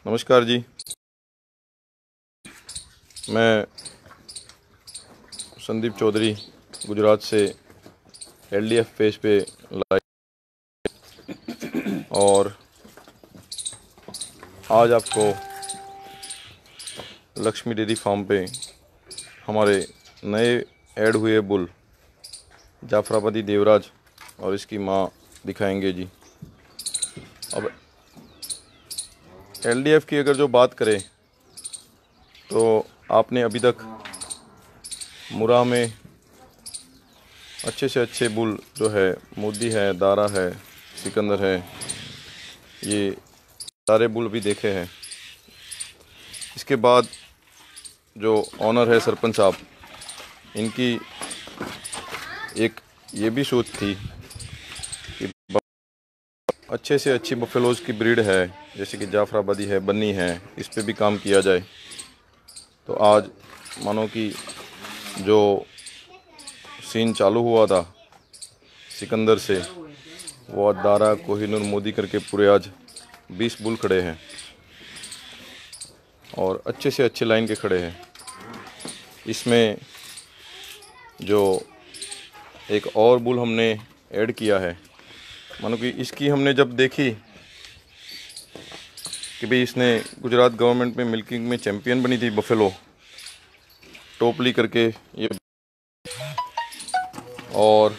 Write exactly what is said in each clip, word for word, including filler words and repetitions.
नमस्कार जी। मैं संदीप चौधरी गुजरात से एलडीएफ पेज पे लाइव, और आज आपको लक्ष्मी डेयरी फार्म पे हमारे नए ऐड हुए बुल जाफराबादी देवराज और इसकी माँ दिखाएंगे जी। अब एलडीएफ की अगर जो बात करें तो आपने अभी तक मुरा में अच्छे से अच्छे बुल जो है मोदी है, दारा है, सिकंदर है, ये सारे बुल भी देखे हैं। इसके बाद जो ऑनर है सरपंच साहब, इनकी एक ये भी सोच थी कि अच्छे से अच्छी बफेलोज की ब्रीड है, जैसे कि जाफराबादी है, बन्नी है, इस पे भी काम किया जाए। तो आज मानो कि जो सीन चालू हुआ था सिकंदर से, वो आज दारा, कोहिनूर, मोदी करके पूरे आज बीस बुल खड़े हैं और अच्छे से अच्छे लाइन के खड़े हैं। इसमें जो एक और बुल हमने ऐड किया है, मानो कि इसकी हमने जब देखी कि भाई इसने गुजरात गवर्नमेंट में मिल्किंग में चैंपियन बनी थी बफेलो, टोपली करके ये, और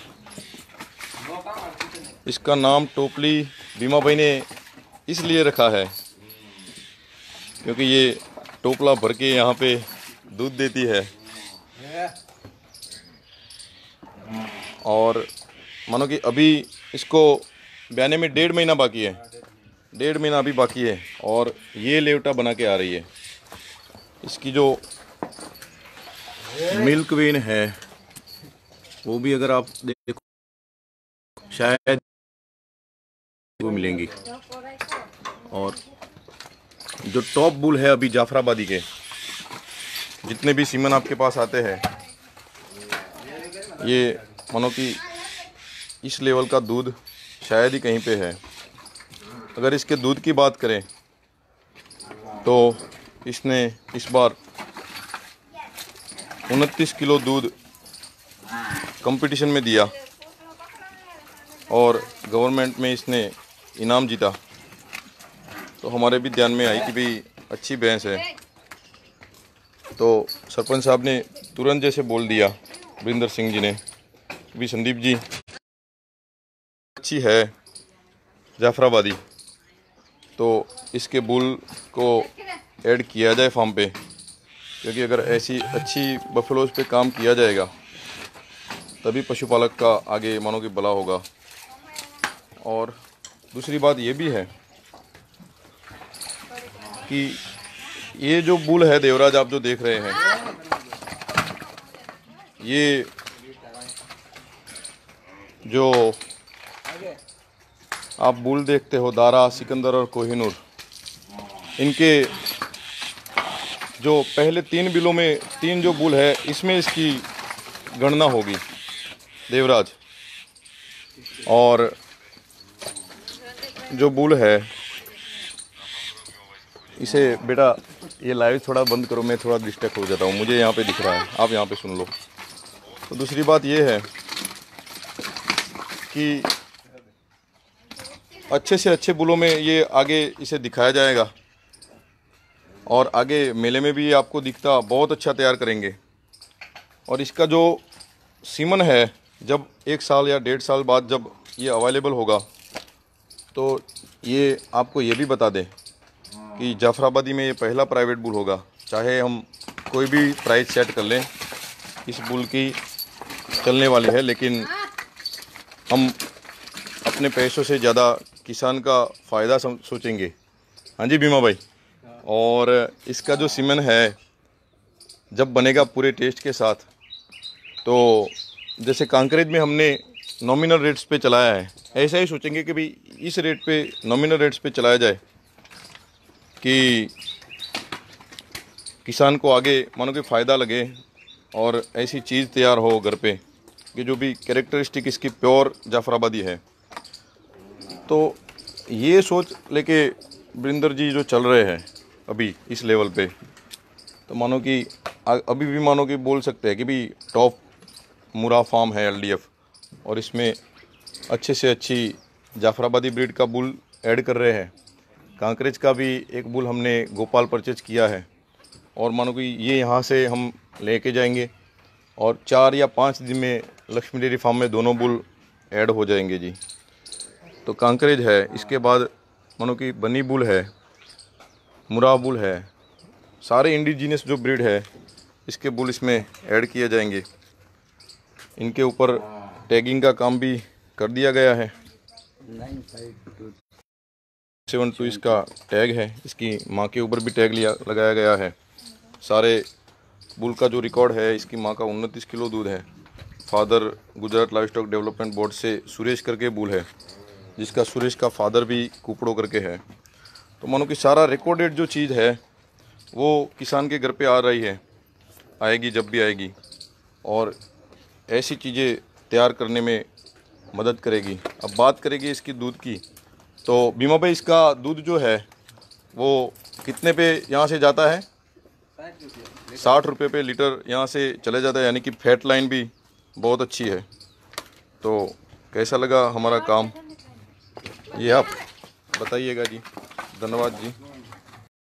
इसका नाम टोपली बीमा भाई ने इसलिए रखा है क्योंकि ये टोपला भर के यहाँ पे दूध देती है। और मानो कि अभी इसको ब्याने में डेढ़ महीना बाकी है, डेढ़ महीना अभी बाकी है और ये लेवटा बना के आ रही है। इसकी जो मिल्क वेन है वो भी अगर आप देखो शायद वो मिलेंगी। और जो टॉप बुल है अभी जाफराबादी के, जितने भी सीमन आपके पास आते हैं, ये मानो कि इस लेवल का दूध शायद ही कहीं पे है। अगर इसके दूध की बात करें तो इसने इस बार उनतीस किलो दूध कंपटीशन में दिया और गवर्नमेंट में इसने इनाम जीता। तो हमारे भी ध्यान में आई कि भाई अच्छी भैंस है, तो सरपंच साहब ने तुरंत जैसे बोल दिया वरिंदर सिंह जी ने, भी संदीप जी अच्छी है जाफराबादी, तो इसके बुल को ऐड किया जाए फार्म पे, क्योंकि अगर ऐसी अच्छी बफेलोज पे काम किया जाएगा तभी पशुपालक का आगे मानो कि भला होगा। और दूसरी बात ये भी है कि ये जो बुल है देवराज आप जो देख रहे हैं, ये जो आप बुल देखते हो दारा, सिकंदर और कोहिनूर, इनके जो पहले तीन बिलों में तीन जो बुल है इसमें इसकी गणना होगी देवराज। और जो बुल है इसे बेटा ये लाइव थोड़ा बंद करो, मैं थोड़ा डिस्ट्रैक्ट हो जाता हूँ, मुझे यहाँ पे दिख रहा है, आप यहाँ पे सुन लो। तो दूसरी बात ये है कि अच्छे से अच्छे बुलों में ये आगे इसे दिखाया जाएगा और आगे मेले में भी आपको दिखता बहुत अच्छा तैयार करेंगे। और इसका जो सीमन है, जब एक साल या डेढ़ साल बाद जब ये अवेलेबल होगा तो ये आपको ये भी बता दें कि जाफराबादी में ये पहला प्राइवेट बुल होगा। चाहे हम कोई भी प्राइस सेट कर लें, इस बुल की चलने वाली है, लेकिन हम अपने पैसों से ज़्यादा किसान का फ़ायदा सोचेंगे। हाँ जी बीमा भाई। और इसका जो सीमन है जब बनेगा पूरे टेस्ट के साथ, तो जैसे कांकरेज में हमने नॉमिनल रेट्स पे चलाया है, ऐसा ही सोचेंगे कि भाई इस रेट पे, नॉमिनल रेट्स पे चलाया जाए कि किसान को आगे मानो कि फ़ायदा लगे और ऐसी चीज़ तैयार हो घर पे कि जो भी कैरेक्टरिस्टिक इसकी प्योर जाफराबादी है। तो ये सोच लेके वरिंदर जी जो चल रहे हैं, अभी इस लेवल पे, तो मानो कि अभी भी मानो कि बोल सकते हैं कि भी टॉप मुरा फार्म है एलडीएफ। और इसमें अच्छे से अच्छी जाफराबादी ब्रीड का बुल ऐड कर रहे हैं। कांकरेज का भी एक बुल हमने गोपाल परचेज किया है और मानो कि ये यहाँ से हम लेके जाएंगे और चार या पाँच दिन में लक्ष्मी डेयरी फार्म में दोनों बुल ऐड हो जाएंगे जी। तो कांकरेज है, इसके बाद मानो कि बनी बुल है, मुरा बुल है, सारे इंडिजीनियस जो ब्रीड है इसके बुल इसमें ऐड किए जाएंगे। इनके ऊपर टैगिंग का काम भी कर दिया गया है। सेवन टू इसका टैग है, इसकी माँ के ऊपर भी टैग लिया लगाया गया है। सारे बुल का जो रिकॉर्ड है, इसकी माँ का उनतीस किलो दूध है। Father Gujarat live stock development board से सुरेश करके बुल है, जिसका सुरेश का फादर भी कुपड़ो करके है। तो मानो कि सारा रिकॉर्डेड जो चीज़ है वो किसान के घर पे आ रही है, आएगी जब भी आएगी, और ऐसी चीज़ें तैयार करने में मदद करेगी। अब बात करेगी इसकी दूध की, तो बीमा भाई इसका दूध जो है वो कितने पे यहाँ से जाता है? साठ रुपये पे लीटर यहाँ से चले जाता है, यानी कि फैट लाइन भी बहुत अच्छी है। तो कैसा लगा हमारा काम ये आप बताइएगा जी। धन्यवाद जी।